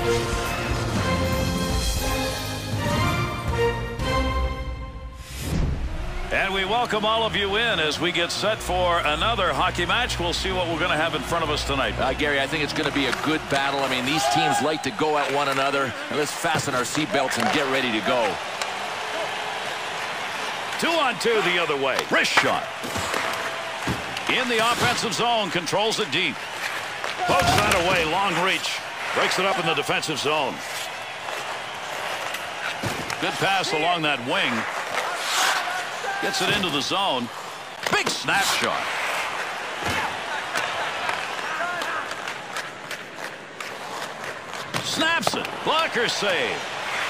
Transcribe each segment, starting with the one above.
And we welcome all of you in as we get set for another hockey match. We'll see what we're going to have in front of us tonight. Gary, I think it's going to be a good battle. I mean, these teams like to go at one another. And let's fasten our seatbelts and get ready to go. 2-on-2 the other way. Wrist shot. In the offensive zone, controls it deep. Pokes that away, long reach. Breaks it up in the defensive zone. Good pass along that wing. Gets it into the zone. Big snapshot. Snaps it. Blocker save.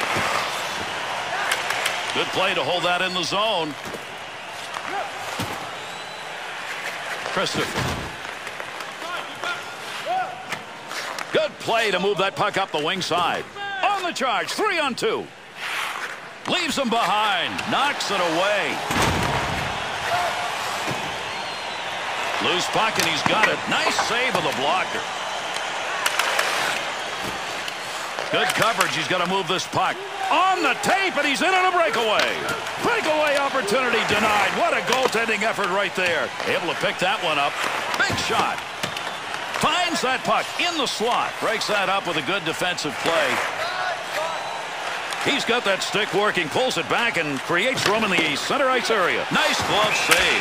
Good play to hold that in the zone. Christopher. Good play to move that puck up the wing side. On the charge. 3-on-2. Leaves him behind. Knocks it away. Loose puck, and he's got it. Nice save of the blocker. Good coverage. He's got to move this puck. On the tape, and he's in on a breakaway. Breakaway opportunity denied. What a goaltending effort right there. Able to pick that one up. Big shot. Finds that puck in the slot. Breaks that up with a good defensive play. He's got that stick working, pulls it back, and creates room in the center ice area. Nice glove save.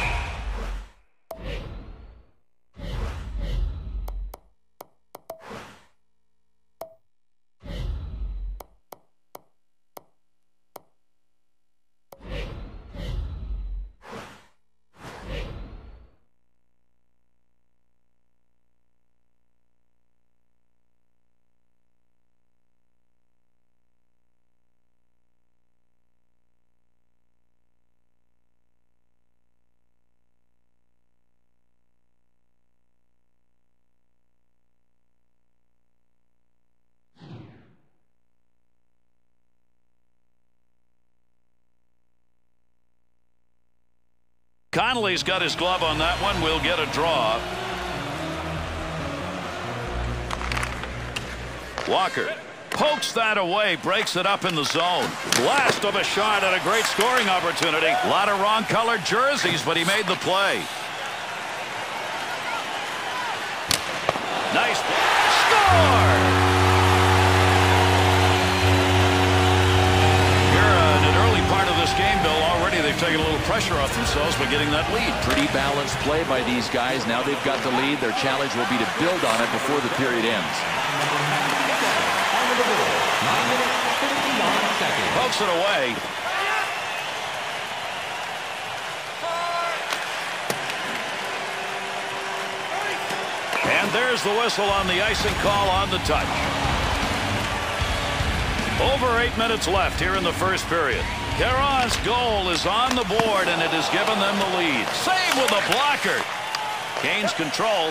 Connolly's got his glove on that one. We'll get a draw. Walker pokes that away, breaks it up in the zone. Blast of a shot at a great scoring opportunity. A lot of wrong colored jerseys, but he made the play. Nice score! Game, Bill, already they've taken a little pressure off themselves by getting that lead. Pretty balanced play by these guys. Now they've got the lead. Their challenge will be to build on it before the period ends. Pokes it away. And there's the whistle on the icing call on the touch. Over 8 minutes left here in the first period. Caron's goal is on the board, and it has given them the lead. Save with a blocker. Canes control.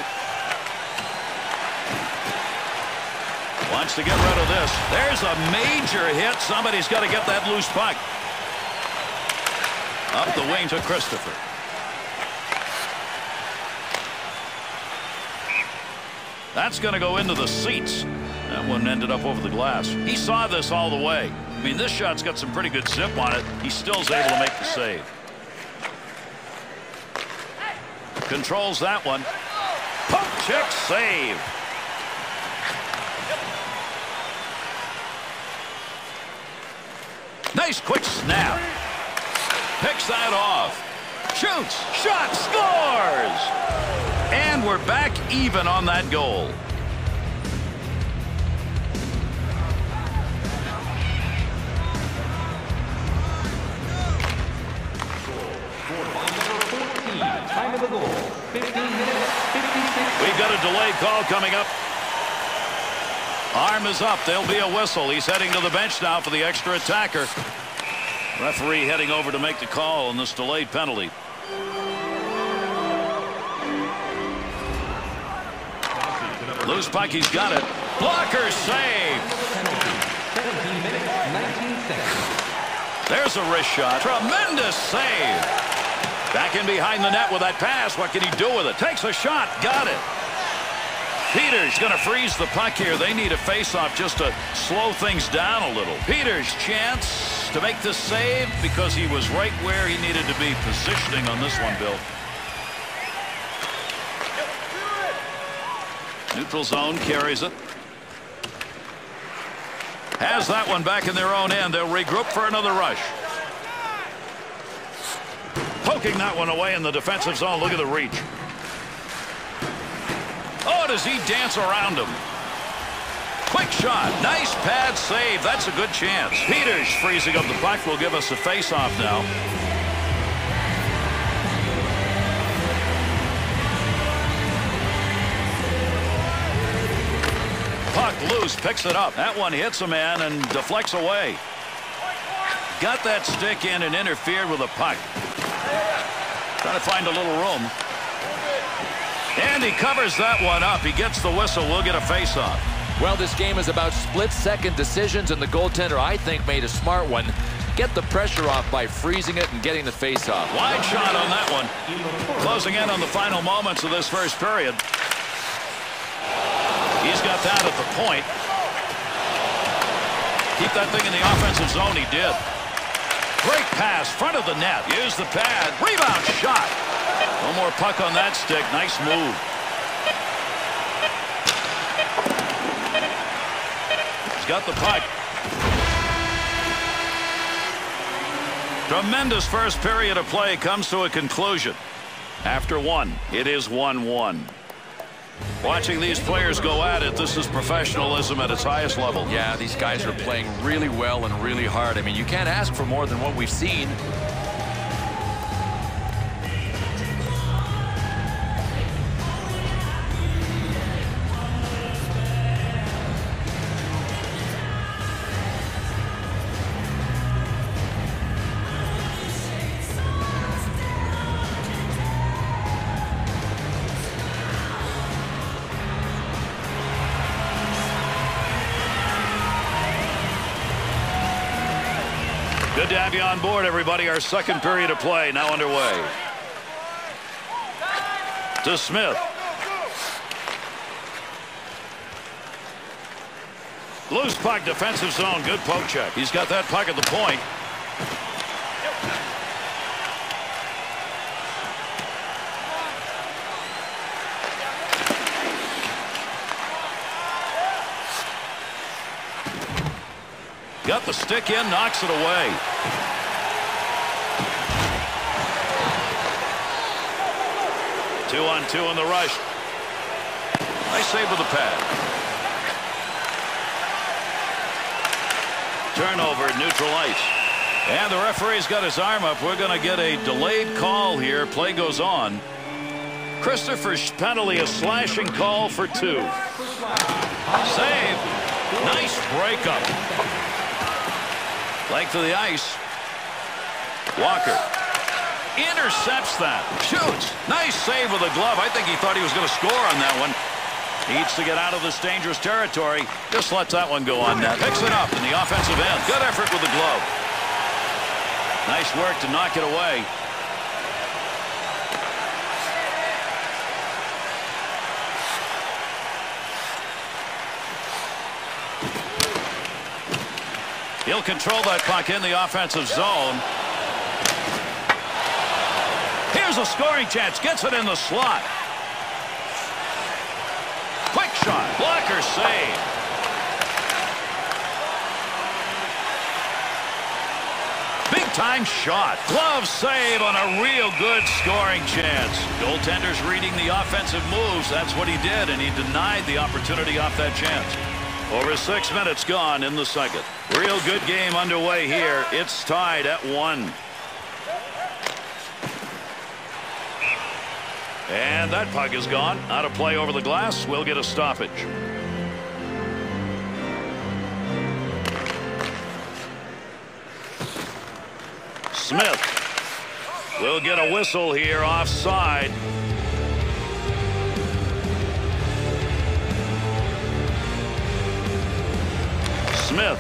Wants to get rid of this. There's a major hit. Somebody's got to get that loose puck. Up the wing to Christopher. That's going to go into the seats. That one ended up over the glass. He saw this all the way. I mean, this shot's got some pretty good zip on it. He still is able to make the save. Controls that one. Poke check save. Nice quick snap. Picks that off. Shoots. Shot. Scores. And we're back even on that goal. Time of the goal, 15 minutes, 56. We've got a delayed call coming up. Arm is up. There'll be a whistle. He's heading to the bench now for the extra attacker. Referee heading over to make the call on this delayed penalty. Loose puck, he's got it. Blocker save. 17 minutes, 19 seconds. There's a wrist shot. Tremendous save. Back in behind the net with that pass. What can he do with it? Takes a shot. Got it. Peters going to freeze the puck here. They need a face-off just to slow things down a little. Peters' chance to make this save because he was right where he needed to be positioning on this one, Bill. Neutral zone carries it. Has that one back in their own end. They'll regroup for another rush. Poking that one away in the defensive zone. Look at the reach. Oh, does he dance around him? Quick shot. Nice pad save. That's a good chance. Peters freezing up the puck will give us a face-off now. Puck loose. Picks it up. That one hits a man and deflects away. Got that stick in and interfered with the puck. Trying to find a little room. And he covers that one up. He gets the whistle. We'll get a face-off. Well, this game is about split-second decisions, and the goaltender, I think, made a smart one. Get the pressure off by freezing it and getting the face-off. Wide shot on that one. Closing in on the final moments of this first period. He's got that at the point. Keep that thing in the offensive zone. He did. Great pass, front of the net. Use the pad. Rebound shot. No more puck on that stick. Nice move. He's got the puck. Tremendous first period of play comes to a conclusion. After one, it is 1-1. Watching these players go at it, this is professionalism at its highest level. Yeah, these guys are playing really well and really hard. I mean, you can't ask for more than what we've seen. Good to have you on board, everybody. Our second period of play now underway. To Smith. Loose puck, defensive zone. Good poke check. He's got that puck at the point. Got the stick in, knocks it away. Two-on-two in the rush. Nice save with the pad. Turnover at neutral ice. And the referee's got his arm up. We're going to get a delayed call here. Play goes on. Christopher's penalty, a slashing call for 2. Save. Nice breakup. Length of the ice. Walker intercepts that. Shoots. Nice save with a glove. I think he thought he was going to score on that one. Needs to get out of this dangerous territory. Just lets that one go on net. Picks it up in the offensive end. Good effort with the glove. Nice work to knock it away. He'll control that puck in the offensive zone. Here's a scoring chance. Gets it in the slot. Quick shot. Blocker save. Big time shot. Glove save on a real good scoring chance. Goaltender's reading the offensive moves. That's what he did, and he denied the opportunity off that chance. Over 6 minutes gone in the second. Real good game underway here. It's tied at 1. And that puck is gone. Out of play over the glass. We'll get a stoppage. Smith will get a whistle here offside. Smith.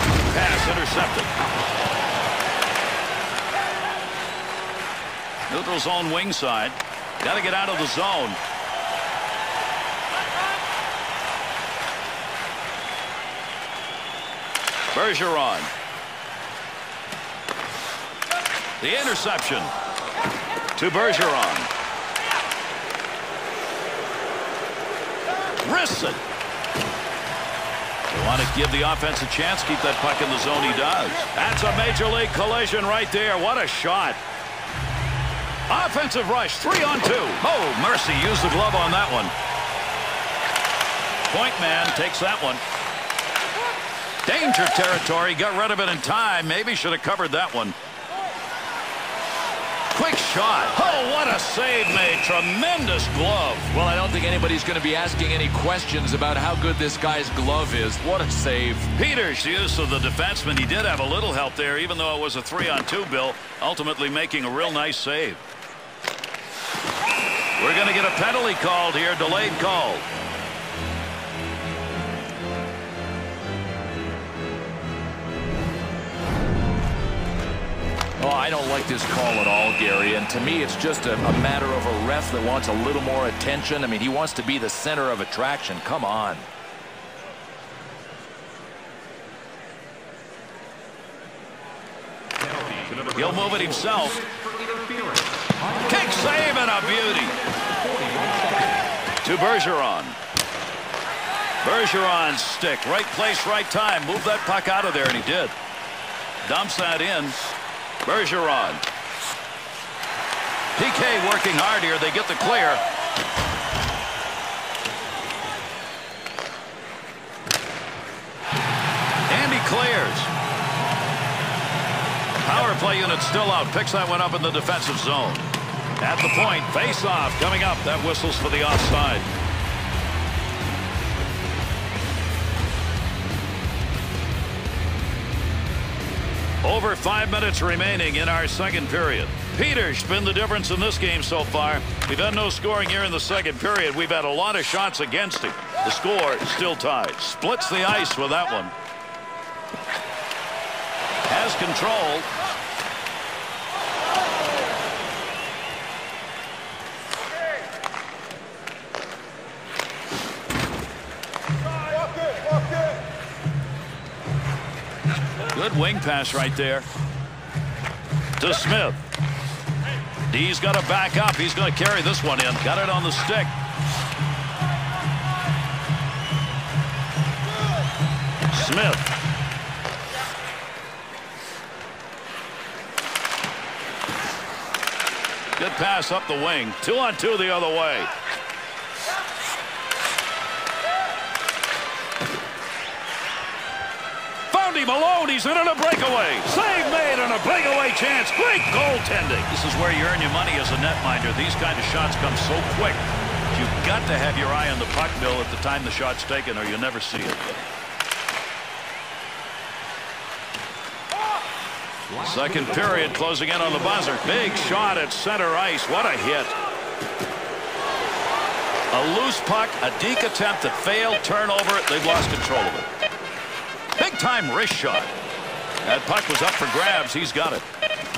Pass intercepted. Neutral neutral zone wing side. Got to get out of the zone. Bergeron. The interception to Bergeron. Wrists it. They want to give the offense a chance, keep that puck in the zone. He does. That's a major league collision right there. What a shot. Offensive rush, 3-on-2. Oh, mercy, used the glove on that one. Point man takes that one. Danger territory, got rid of it in time. Maybe should have covered that one. Quick shot. Oh, what a save made. Tremendous glove. Well, I don't think anybody's going to be asking any questions about how good this guy's glove is. What a save. Peters' use of the defenseman. He did have a little help there, even though it was a 3-on-2, Bill, ultimately making a real nice save. We're going to get a penalty called here, delayed call. Oh, I don't like this call at all, Gary. And to me, it's just a matter of a ref that wants a little more attention. I mean, he wants to be the center of attraction. Come on. He'll move it himself. Kick save and a beauty. To Bergeron. Bergeron's stick. Right place, right time. Move that puck out of there, and he did. Dumps that in. Bergeron. PK working hard here. They get the clear. And he clears. Power play unit still out. Picks that one up in the defensive zone. At the point, face off coming up. That whistles for the offside. Over 5 minutes remaining in our second period. Peters been the difference in this game so far. We've had no scoring here in the second period. We've had a lot of shots against him. The score is still tied. Splits the ice with that one. Has control. Good wing pass right there to Smith. D's got to back up. He's going to carry this one in. Got it on the stick. Smith. Good pass up the wing. 2-on-2 the other way. Him alone. He's in on a breakaway. Save made on a breakaway chance. Great goaltending. This is where you earn your money as a netminder. These kind of shots come so quick. You've got to have your eye on the puck, Bill, at the time the shot's taken, or you'll never see it. Second period closing in on the buzzer. Big shot at center ice. What a hit. A loose puck, a deke attempt that failed, turnover. They've lost control of it. Big time wrist shot. That puck was up for grabs. He's got it.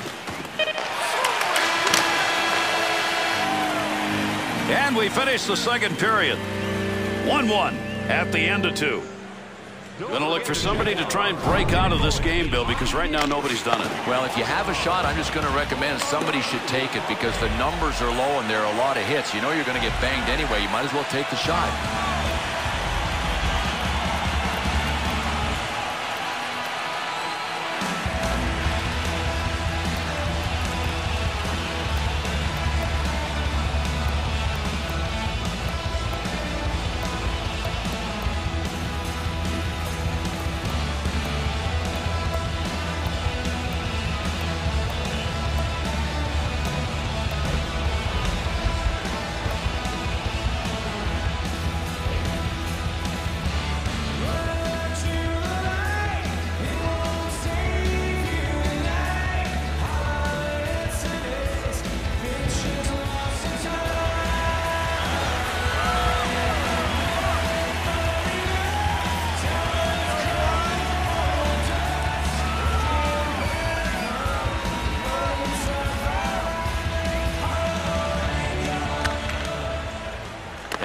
And we finish the second period. 1-1 at the end of 2. Going to look for somebody to try and break out of this game, Bill, because right now nobody's done it. Well, if you have a shot, I'm just going to recommend somebody should take it because the numbers are low and there are a lot of hits. You know you're going to get banged anyway. You might as well take the shot.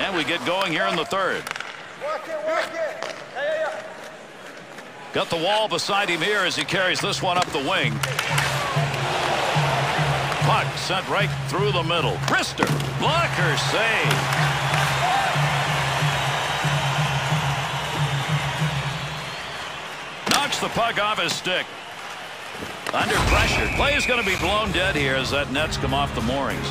And we get going here in the third. Got the wall beside him here as he carries this one up the wing. Puck sent right through the middle. Krister, blocker save. Knocks the puck off his stick. Under pressure. Play is going to be blown dead here as that net's come off the moorings.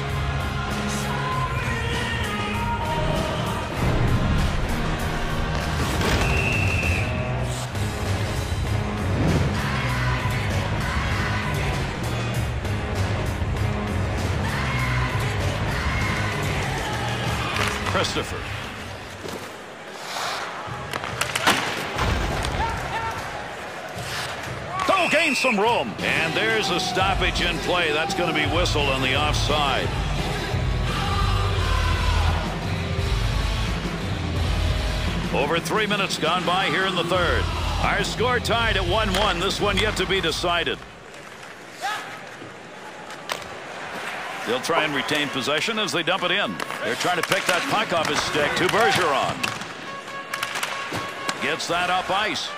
Christopher. Oh, gain some room. And there's a stoppage in play. That's going to be whistled on the offside. Over 3 minutes gone by here in the third. Our score tied at 1-1. This one yet to be decided. They'll try and retain possession as they dump it in. They're trying to pick that puck off his stick to Bergeron. Gets that up ice.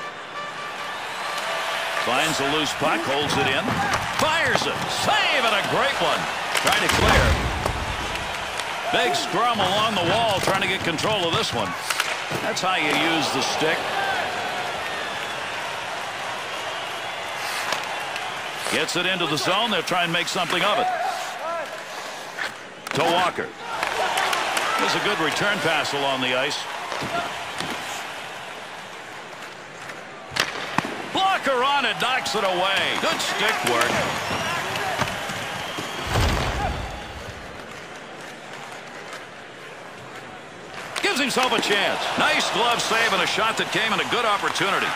Finds a loose puck, holds it in. Fires it. Save, and a great one. Trying to clear. Big scrum along the wall trying to get control of this one. That's how you use the stick. Gets it into the zone. They'll try and make something of it. To Walker. There's a good return pass along the ice. Blocker on it, knocks it away. Good stick work. Gives himself a chance. Nice glove save and a shot that came in a good opportunity.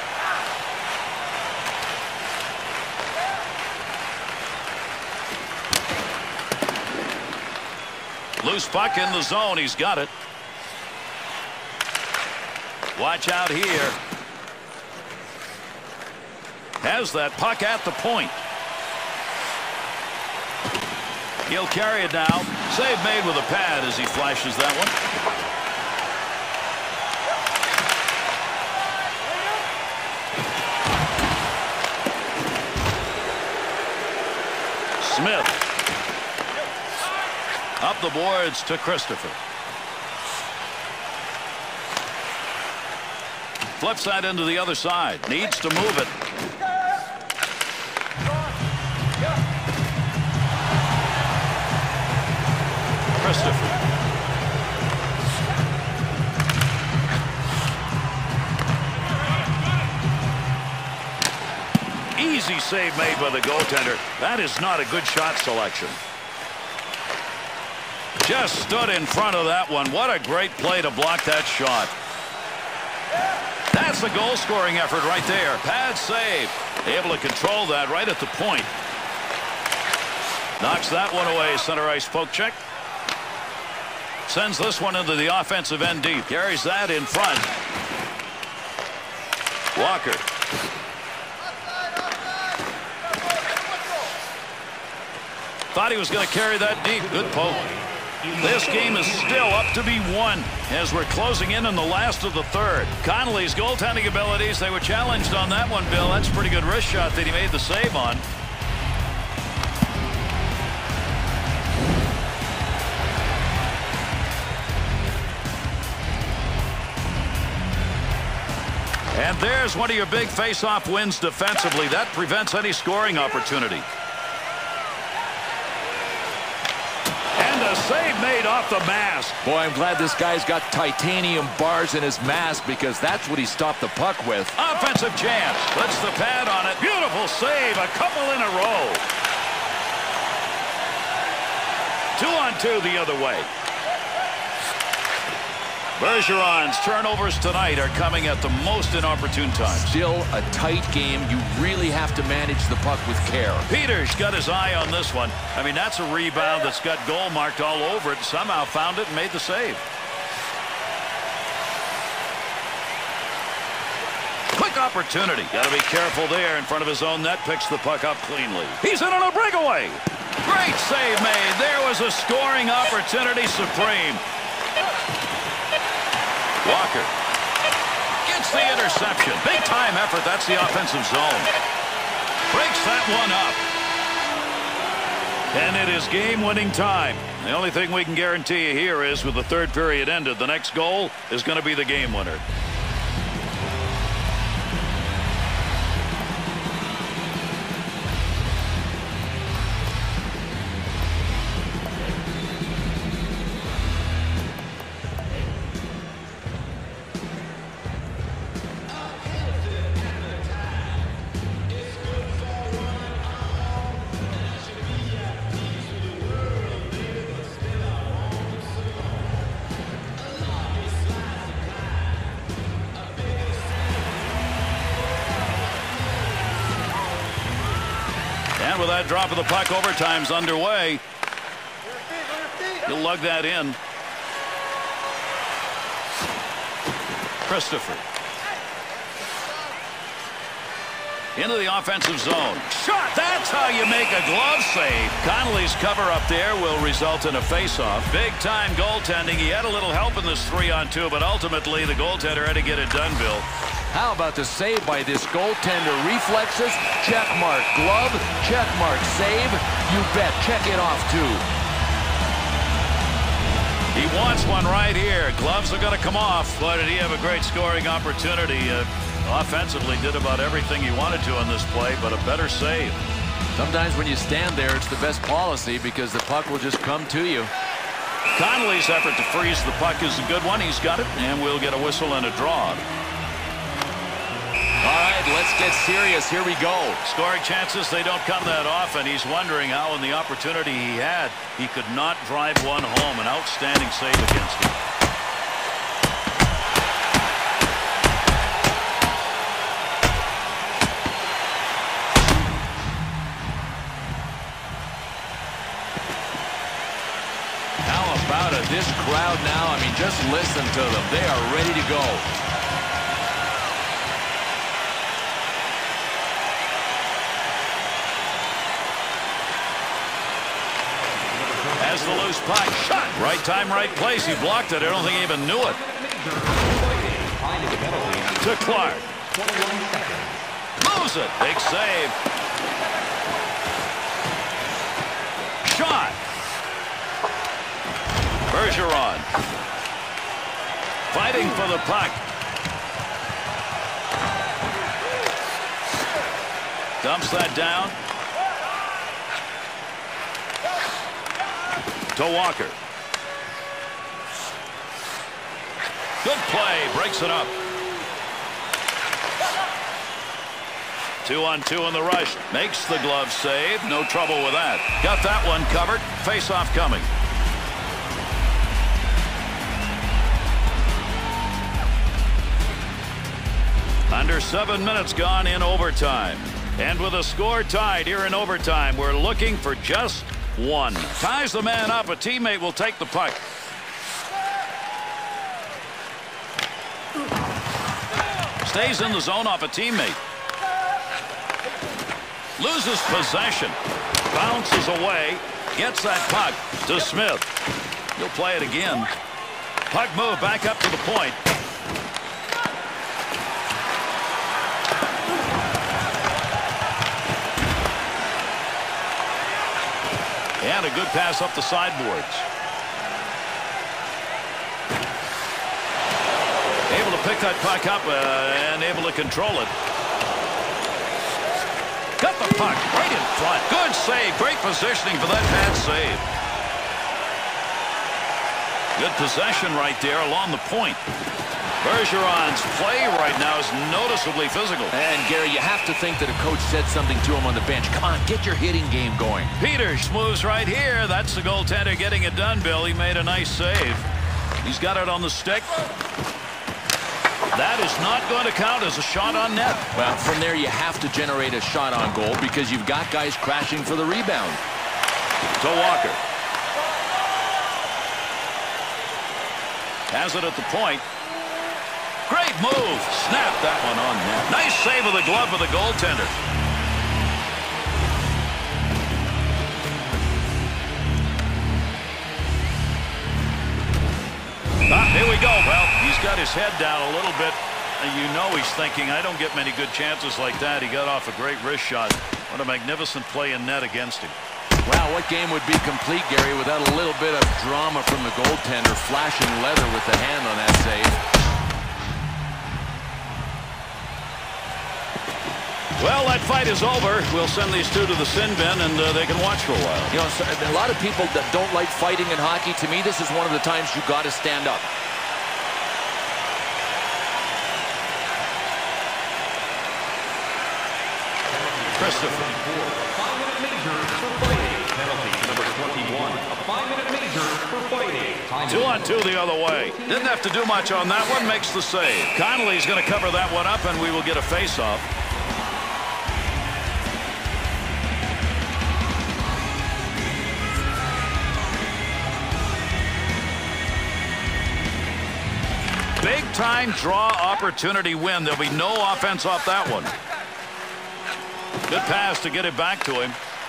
Loose puck in the zone. He's got it. Watch out here. Has that puck at the point. He'll carry it now. Save made with a pad as he flashes that one. Smith. Up the boards to Christopher. Flips that into the other side. Needs to move it. Christopher. Easy save made by the goaltender. That is not a good shot selection. Just stood in front of that one. What a great play to block that shot. That's a goal-scoring effort right there. Pad save. Able to control that right at the point. Knocks that one away. Center ice poke check. Sends this one into the offensive end deep. Carries that in front. Walker. Thought he was going to carry that deep. Good poke. This game is still up to be won as we're closing in on the last of the third. Connolly's goaltending abilities, they were challenged on that one, Bill. That's a pretty good wrist shot that he made the save on. And there's one of your big face-off wins defensively. That prevents any scoring opportunity. Save made off the mask. Boy, I'm glad this guy's got titanium bars in his mask because that's what he stopped the puck with. Offensive chance. Puts the pad on it. Beautiful save. A couple in a row. 2-on-2 the other way. Bergeron's turnovers tonight are coming at the most inopportune times. Still a tight game. You really have to manage the puck with care. Peters got his eye on this one. I mean, that's a rebound that's got goal marked all over it. Somehow found it and made the save. Quick opportunity. Got to be careful there in front of his own net. Picks the puck up cleanly. He's in on a breakaway. Great save made. There was a scoring opportunity supreme. Walker gets the interception. Big time effort. That's the offensive zone. Breaks that one up. And it is game-winning time. The only thing we can guarantee you here is with the third period ended, the next goal is going to be the game winner. And with that drop of the puck, overtime's underway. He'll lug that in. Christopher. Into the offensive zone. Shot! That's how you make a glove save. Connolly's cover up there will result in a face-off. Big-time goaltending. He had a little help in this 3-on-2, but ultimately the goaltender had to get it done, Bill. How about the save by this goaltender? Reflexes, check mark. Glove, check mark. Save, you bet. Check it off, too. He wants one right here. Gloves are going to come off. Boy, did he have a great scoring opportunity. Offensively did about everything he wanted to on this play, but a better save. Sometimes when you stand there, it's the best policy because the puck will just come to you. Connolly's effort to freeze the puck is a good one. He's got it, and we'll get a whistle and a draw. All right, let's get serious. Here we go. Scoring chances, they don't come that often. He's wondering how in the opportunity he had, he could not drive one home. An outstanding save against him. How about it? This crowd now, I mean, just listen to them. They are ready to go. Has the loose puck. Shot. Right time, right place. He blocked it. I don't think he even knew it. To Clark. Moves it. Big save. Shot. Bergeron. Fighting for the puck. Dumps that down. To Walker. Good play. Breaks it up. 2-on-2 in the rush. Makes the glove save. No trouble with that. Got that one covered. Face-off coming. Under 7 minutes gone in overtime. And with a score tied here in overtime, we're looking for just one. Ties the man up. A teammate will take the puck. Stays in the zone off a teammate. Loses possession. Bounces away. Gets that puck to Smith. He'll play it again. Puck move back up to the point. And a good pass up the sideboards. Able to pick that puck up and able to control it. Got the puck right in front. Good save. Great positioning for that bad save. Good possession right there along the point. Bergeron's play right now is noticeably physical. And, Gary, you have to think that a coach said something to him on the bench. Come on, get your hitting game going. Peters moves right here. That's the goaltender getting it done, Bill. He made a nice save. He's got it on the stick. That is not going to count as a shot on net. Well, from there you have to generate a shot on goal because you've got guys crashing for the rebound. To Walker. Has it at the point. Great move. Snap that one on net. Nice save of the glove of the goaltender. Here we go. Well, he's got his head down a little bit. You know he's thinking, I don't get many good chances like that. He got off a great wrist shot. What a magnificent play in net against him. Wow, what game would be complete, Gary, without a little bit of drama from the goaltender flashing leather with the hand on that save? Well, that fight is over. We'll send these two to the sin bin, and they can watch for a while. You know, a lot of people that don't like fighting in hockey, to me, this is one of the times you got to stand up. Christopher. 5-minute major for fighting. Penalty to number 21. A 5-minute major for fighting. 2-on-2 the other way. Didn't have to do much on that one. Makes the save. Connolly's going to cover that one up, and we will get a face-off. Big-time draw opportunity win. There'll be no offense off that one. Good pass to get it back to him.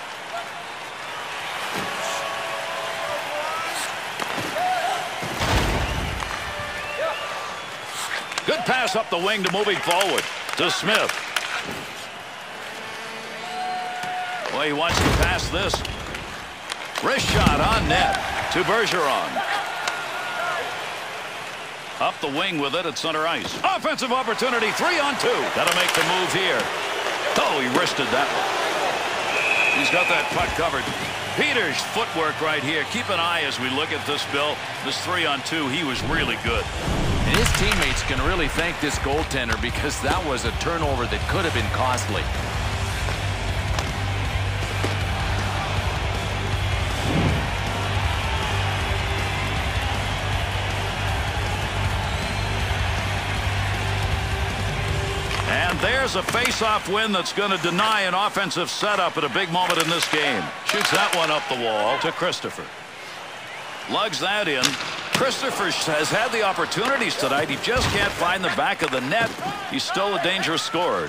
Good pass up the wing to moving forward to Smith. Well, he wants to pass this. Wrist shot on net to Bergeron. Up the wing with it at center ice. Offensive opportunity, 3-on-2. Gotta make the move here. Oh, he wristed that one. He's got that puck covered. Peters' footwork right here. Keep an eye as we look at this, Bill. This 3-on-2, he was really good. And his teammates can really thank this goaltender because that was a turnover that could have been costly. And there's a face-off win that's going to deny an offensive setup at a big moment in this game. Shoots that one up the wall to Christopher. Lugs that in. Christopher has had the opportunities tonight. He just can't find the back of the net. He's still a dangerous scorer.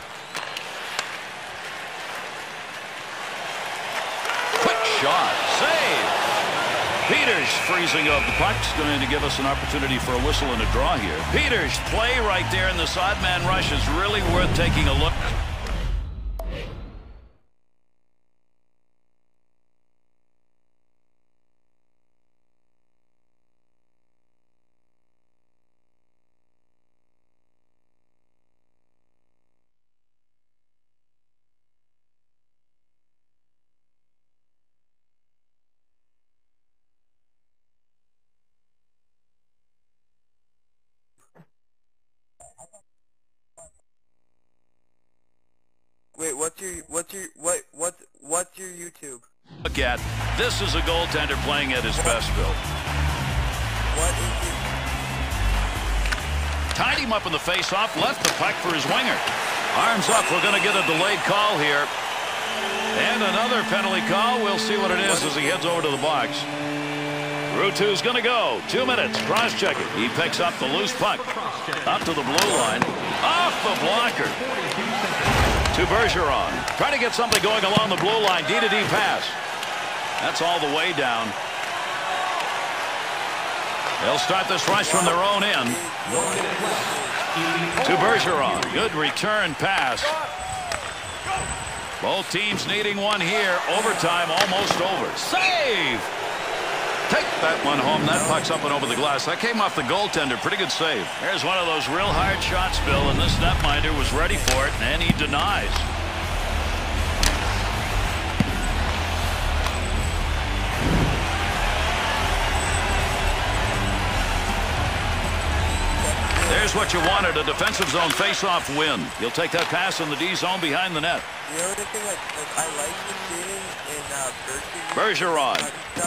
Quick shot. Save. Peters freezing of the puck's going to give us an opportunity for a whistle and a draw here. Peters' play right there in this odd man rush is really worth taking a look. Wait, what's your YouTube? Look at this is a goaltender playing at his best, Bill. What is it? Tied him up in the face-off, left the puck for his winger. Arms up, we're going to get a delayed call here. And another penalty call. We'll see what it is as he heads over to the box. Ruutu's going to go. 2 minutes. Cross-checking. He picks up the loose puck. Up to the blue line. Off the blocker. To Bergeron. Trying to get something going along the blue line. D-to-D pass. That's all the way down. They'll start this rush from their own end. To Bergeron. Good return pass. Both teams needing one here. Overtime almost over. Save! Take that one home. That puck's up and over the glass. That came off the goaltender. Pretty good save. There's one of those real hard shots, Bill, and this netminder was ready for it, and he denies. There's what you wanted, a defensive zone face-off win. You'll take that pass in the D zone behind the net. You know the thing I like the seeing in Bergeron.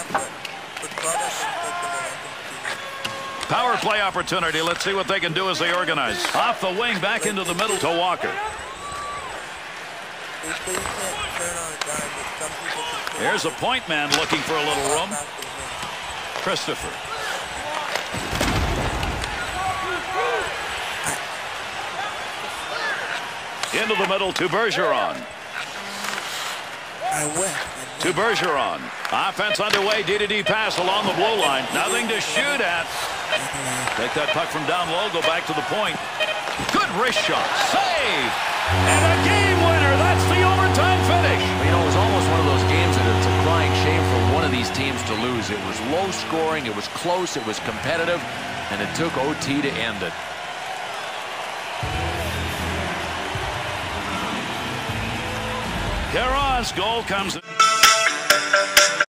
Power play opportunity. Let's see what they can do as they organize. Off the wing, back into the middle to Walker. Here's a point man looking for a little room. Christopher. Into the middle to Bergeron. I went. to Bergeron. Offense underway. D-to-D pass along the blue line. Nothing to shoot at. Take that puck from down low. Go back to the point. Good wrist shot. Save. And a game winner. That's the overtime finish. You know, it was almost one of those games that it's a crying shame for one of these teams to lose. It was low scoring. It was close. It was competitive. And it took OT to end it. Caron's goal comes